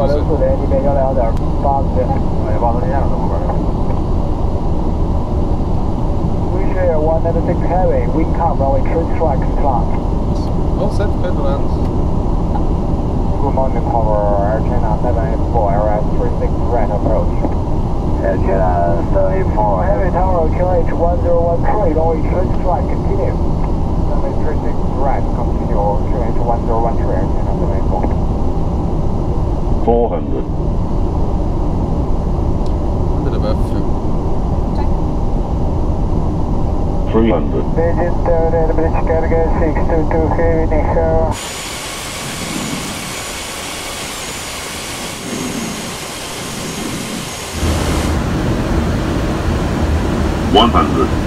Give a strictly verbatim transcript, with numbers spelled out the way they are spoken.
四零四零，一边幺两点八四零，哎，八四零了，怎么办？We share one ninety six heavy, we come runway three strike flat. All set, clear to land. Good morning, power, Air China seven eight four, L S three six right approach. Air China seven eight four, heavy tower, Q H one zero one three, runway three strike, continue. Runway three six right, continue, Q H one zero one three, Air China seven eight four. four hundred. Under the F. three hundred. Visit the British carrier six two two heavy Nico. one hundred.